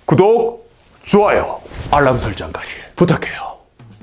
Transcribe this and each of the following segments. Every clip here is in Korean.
구독, 좋아요, 알람 설정까지 부탁해요.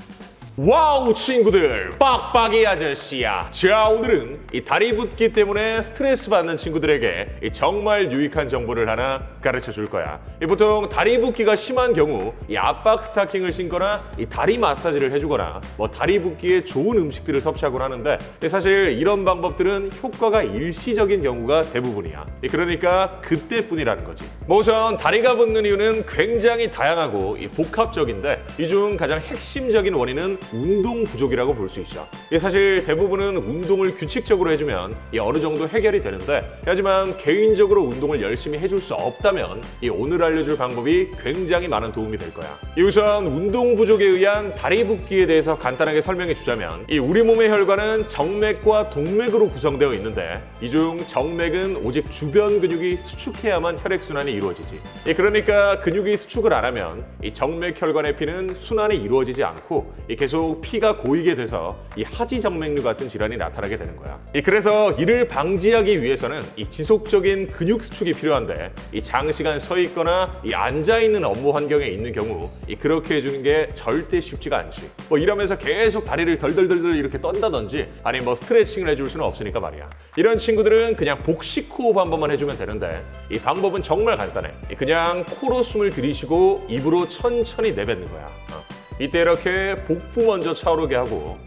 와우 친구들, 빡빡이 아저씨야. 자, 오늘은 이 다리 붓기 때문에 스트레스 받는 친구들에게 정말 유익한 정보를 하나 가르쳐 줄 거야. 보통 다리 붓기가 심한 경우 이 압박 스타킹을 신거나 이 다리 마사지를 해주거나 뭐 다리 붓기에 좋은 음식들을 섭취하곤 하는데, 사실 이런 방법들은 효과가 일시적인 경우가 대부분이야. 그러니까 그때뿐이라는 거지. 우선 다리가 붓는 이유는 굉장히 다양하고 복합적인데, 이 중 가장 핵심적인 원인은 운동 부족이라고 볼 수 있어. 사실 대부분은 운동을 규칙적으로 해주면 어느 정도 해결이 되는데, 하지만 개인적으로 운동을 열심히 해줄 수 없다면 오늘 알려줄 방법이 굉장히 많은 도움이 될 거야. 우선 운동 부족에 의한 다리 붓기에 대해서 간단하게 설명해 주자면, 우리 몸의 혈관은 정맥과 동맥으로 구성되어 있는데, 이 중 정맥은 오직 주변 근육이 수축해야만 혈액순환이 이루어지지. 그러니까 근육이 수축을 안 하면 정맥 혈관의 피는 순환이 이루어지지 않고 계속 피가 고이게 돼서 하지정맥류 같은 질환이 나타나게 되는 거야. 그래서 이를 방지하기 위해서는 지속적인 근육 수축이 필요한데, 장시간 서 있거나 앉아 있는 업무 환경에 있는 경우 그렇게 해주는 게 절대 쉽지가 않지. 이러면서 계속 다리를 덜덜덜 이렇게 떤다든지, 아니 스트레칭을 해줄 수는 없으니까 말이야. 이런 친구들은 그냥 복식 호흡 한 번만 해주면 되는데, 이 방법은 정말 간단해. 그냥 코로 숨을 들이쉬고 입으로 천천히 내뱉는 거야. 이때 이렇게 복부 먼저 차오르게 하고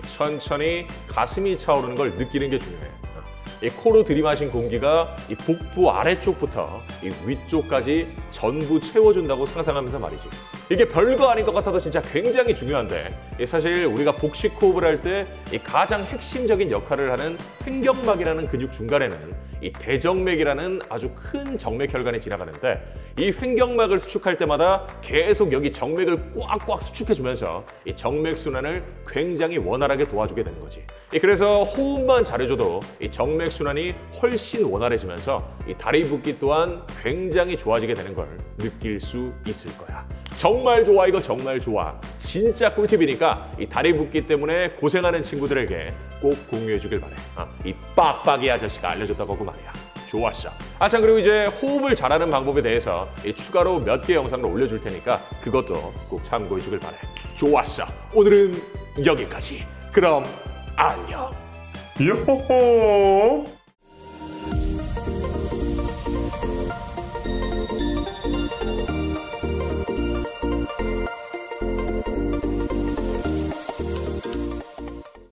천천히 가슴이 차오르는 걸 느끼는 게 중요해. 코로 들이마신 공기가 복부 아래쪽부터 위쪽까지 전부 채워준다고 상상하면서 말이지. 이게 별거 아닌 것 같아도 진짜 굉장히 중요한데, 사실 우리가 복식 호흡을 할 때 가장 핵심적인 역할을 하는 횡격막이라는 근육 중간에는 대정맥이라는 아주 큰 정맥 혈관이 지나가는데, 이 횡격막을 수축할 때마다 계속 여기 정맥을 꽉꽉 수축해주면서 정맥 순환을 굉장히 원활하게 도와주게 되는 거지. 그래서 호흡만 잘해줘도 정맥 순환이 훨씬 원활해지면서 다리 붓기 또한 굉장히 좋아지게 되는 걸 느낄 수 있을 거야. 정말 좋아, 이거 정말 좋아. 진짜 꿀팁이니까 다리 붓기 때문에 고생하는 친구들에게 꼭 공유해 주길 바래. 이 빡빡이 아저씨가 알려줬다고 그 말이야. 좋았어. 참, 그리고 이제 호흡을 잘하는 방법에 대해서 추가로 몇 개 영상을 올려줄 테니까 그것도 꼭 참고해 주길 바래. 좋았어. 오늘은 여기까지. 그럼 안녕. 요호호.